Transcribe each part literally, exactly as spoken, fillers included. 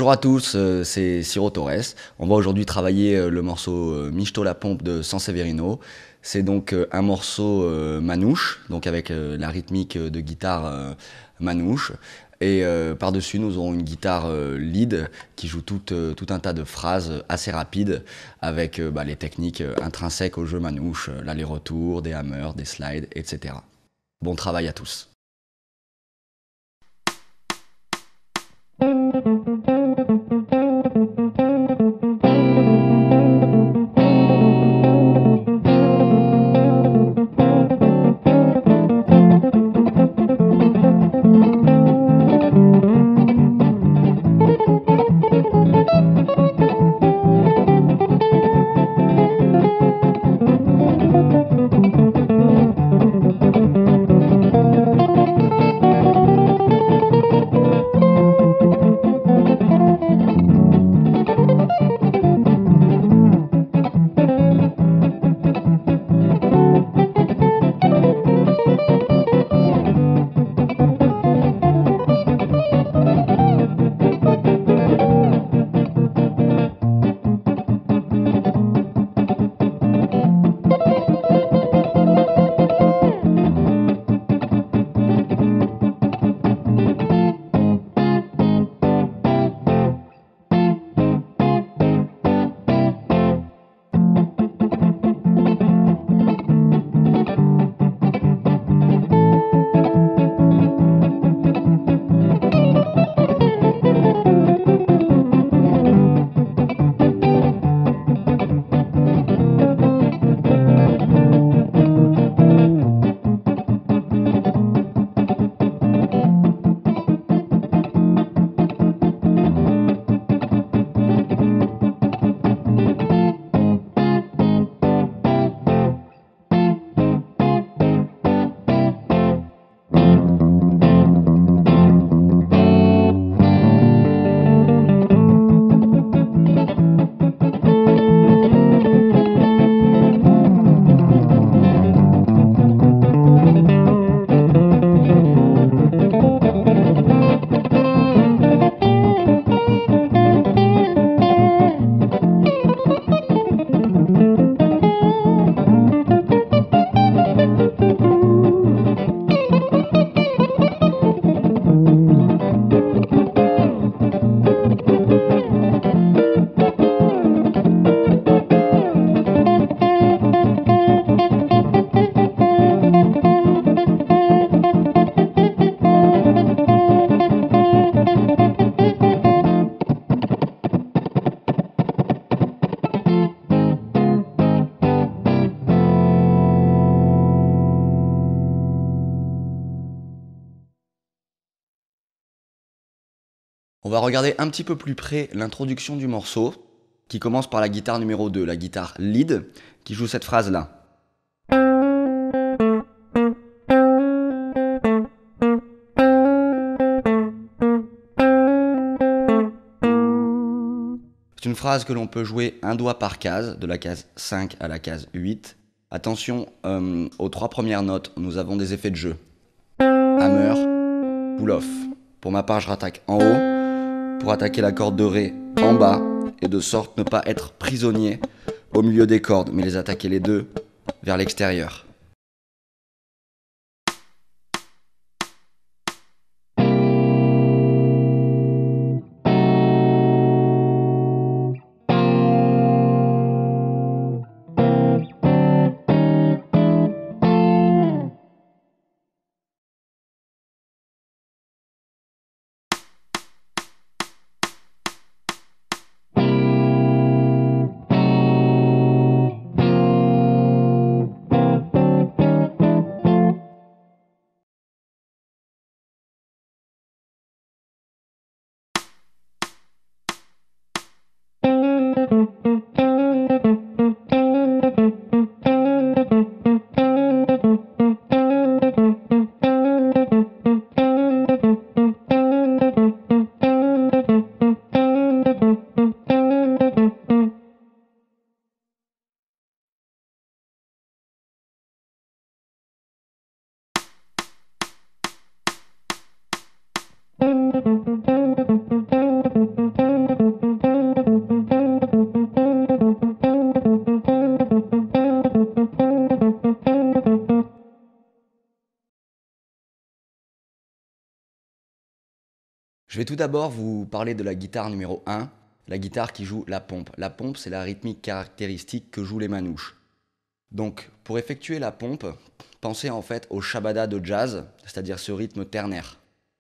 Bonjour à tous, euh, c'est Ciro Torres. On va aujourd'hui travailler euh, le morceau euh, Michto la pompe de Sanseverino. C'est donc euh, un morceau euh, manouche, donc avec euh, la rythmique euh, de guitare euh, manouche. Et euh, par-dessus, nous aurons une guitare euh, lead qui joue tout, euh, tout un tas de phrases assez rapides avec euh, bah, les techniques euh, intrinsèques au jeu manouche, euh, l'aller-retour, des hammers, des slides, et cetera. Bon travail à tous. On va regarder un petit peu plus près l'introduction du morceau, qui commence par la guitare numéro deux, la guitare lead, qui joue cette phrase-là. C'est une phrase que l'on peut jouer un doigt par case, de la case cinq à la case huit. Attention, euh, aux trois premières notes, nous avons des effets de jeu. Hammer, pull-off. Pour ma part, je rattaque en haut, pour attaquer la corde de Ré en bas, et de sorte ne pas être prisonnier au milieu des cordes, mais les attaquer les deux vers l'extérieur. Je vais tout d'abord vous parler de la guitare numéro un, la guitare qui joue la pompe. La pompe, c'est la rythmique caractéristique que jouent les manouches. Donc, pour effectuer la pompe, pensez en fait au shabada de jazz, c'est-à-dire ce rythme ternaire.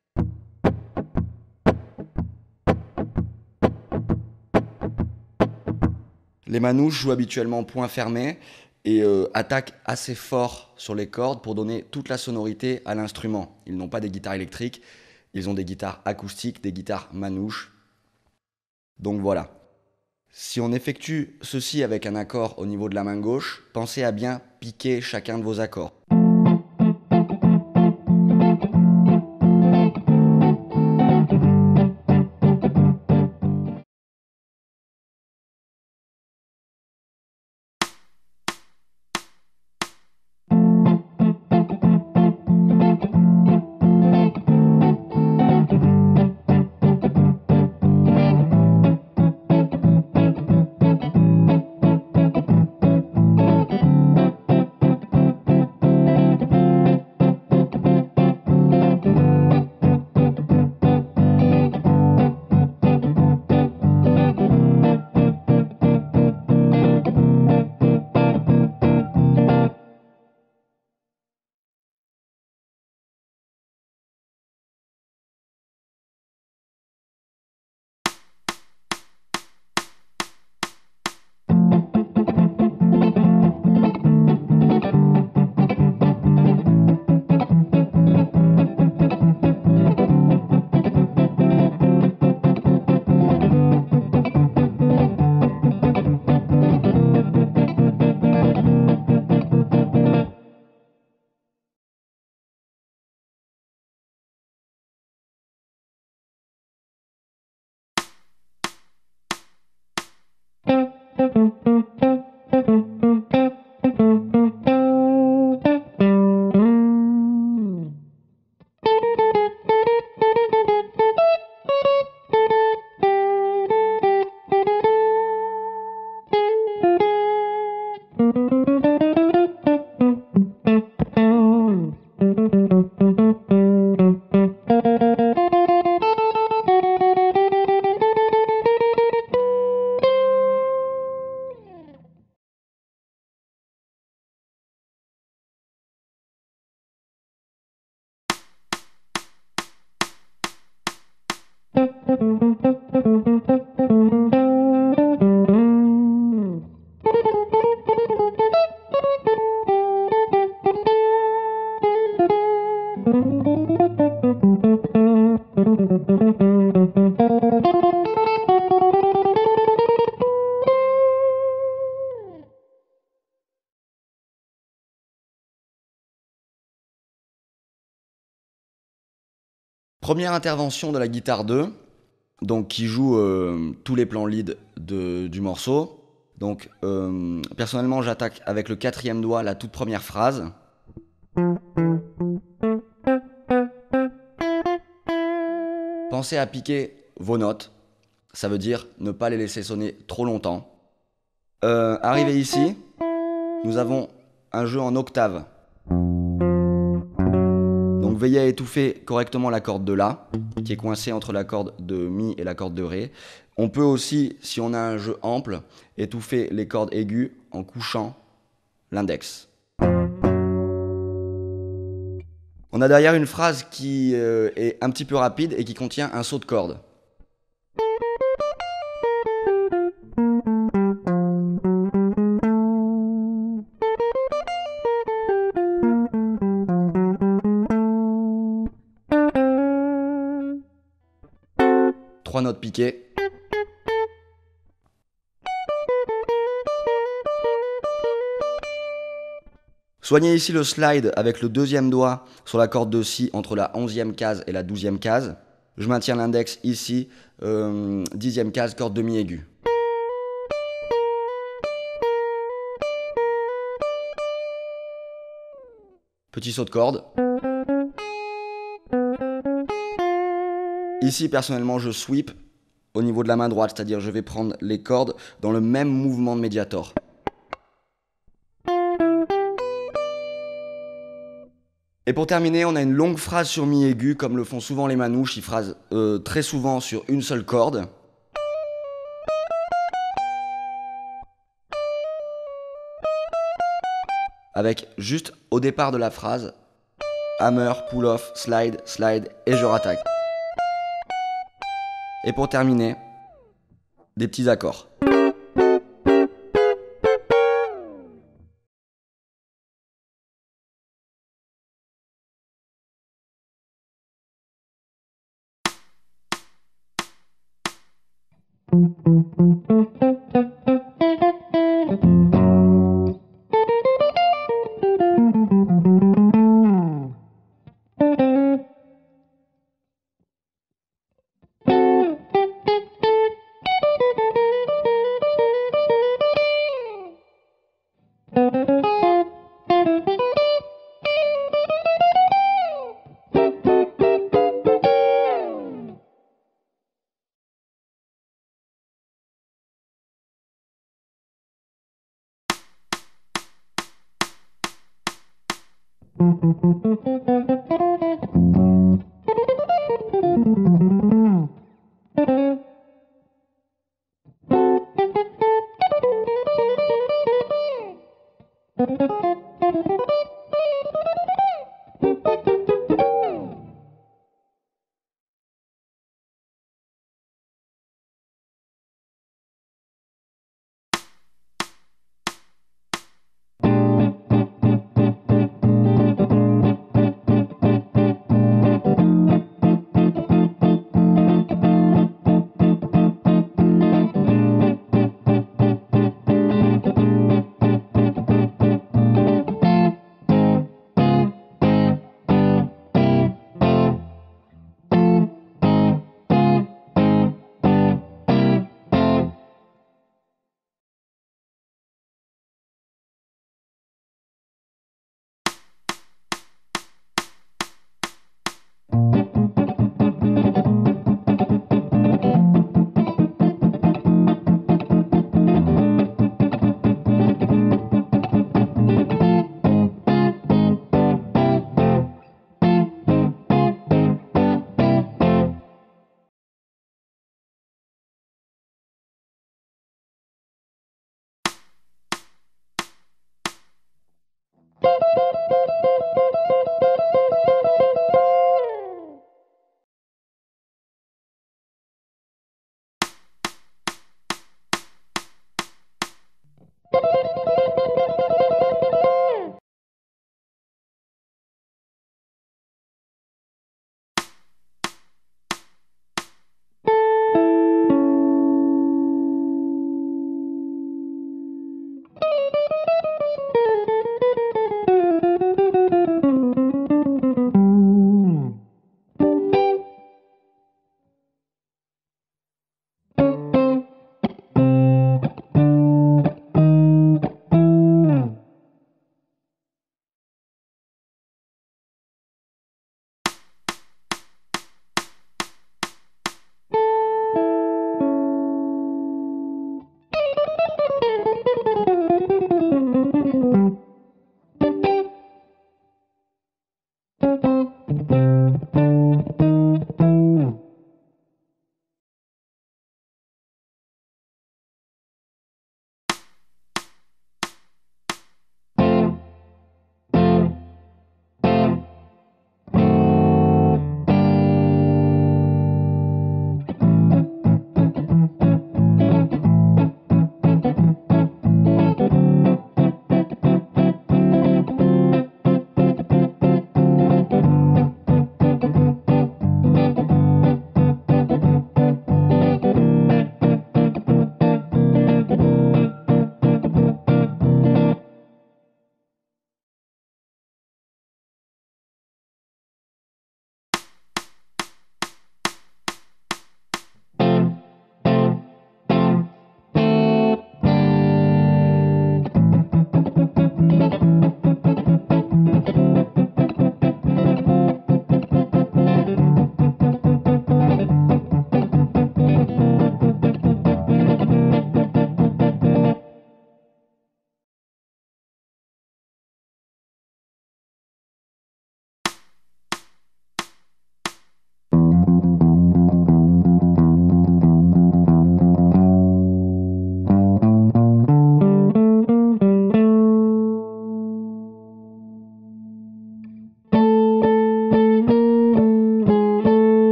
Les manouches jouent habituellement point fermé et euh, attaquent assez fort sur les cordes pour donner toute la sonorité à l'instrument. Ils n'ont pas des guitares électriques, ils ont des guitares acoustiques, des guitares manouches. Donc voilà. Si on effectue ceci avec un accord au niveau de la main gauche, pensez à bien piquer chacun de vos accords. Première intervention de la guitare deux, donc qui joue euh, tous les plans lead de, du morceau. Donc euh, personnellement j'attaque avec le quatrième doigt la toute première phrase. Pensez à piquer vos notes, ça veut dire ne pas les laisser sonner trop longtemps. Euh, arrivé ici, nous avons un jeu en octave. Donc veillez à étouffer correctement la corde de La, qui est coincée entre la corde de Mi et la corde de Ré. On peut aussi, si on a un jeu ample, étouffer les cordes aiguës en couchant l'index. On a derrière une phrase qui euh, est un petit peu rapide et qui contient un saut de corde. Trois notes piquées. Soignez ici le slide avec le deuxième doigt sur la corde de Si entre la onzième case et la douzième case. Je maintiens l'index ici, euh, dixième case, corde de Mi aiguë. Petit saut de corde. Ici, personnellement, je sweep au niveau de la main droite, c'est-à-dire je vais prendre les cordes dans le même mouvement de médiator. Et pour terminer, on a une longue phrase sur mi aigu, comme le font souvent les manouches. Ils phrasent euh, très souvent sur une seule corde. Avec juste au départ de la phrase, hammer, pull off, slide, slide, et je rattaque. Et pour terminer, des petits accords.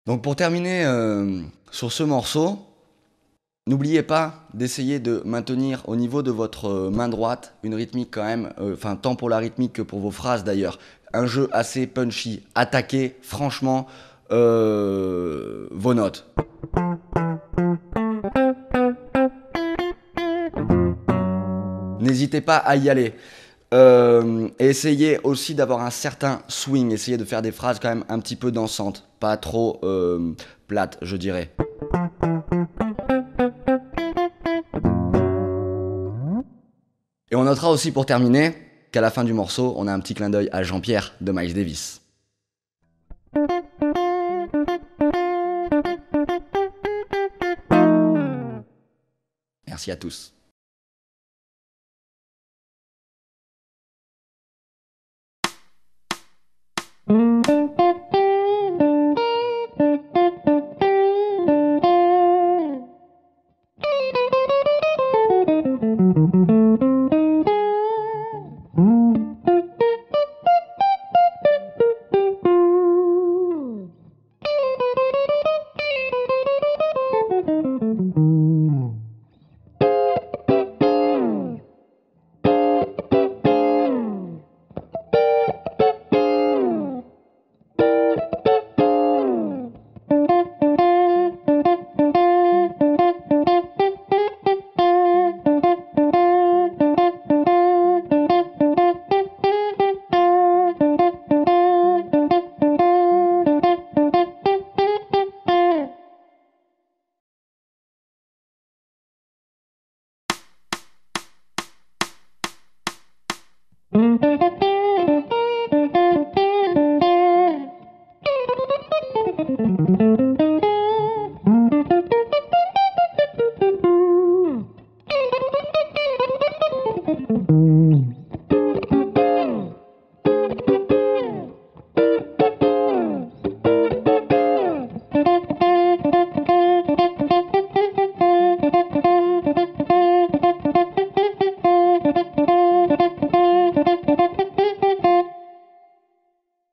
Donc pour terminer euh, sur ce morceau, n'oubliez pas d'essayer de maintenir au niveau de votre main droite une rythmique quand même, euh, enfin tant pour la rythmique que pour vos phrases d'ailleurs, un jeu assez punchy. Attaquez franchement euh, vos notes. N'hésitez pas à y aller. Euh, et essayez aussi d'avoir un certain swing, essayez de faire des phrases quand même un petit peu dansantes, pas trop euh, plates, je dirais. Et on notera aussi pour terminer qu'à la fin du morceau, on a un petit clin d'œil à Jean-Pierre de Miles Davis. Merci à tous.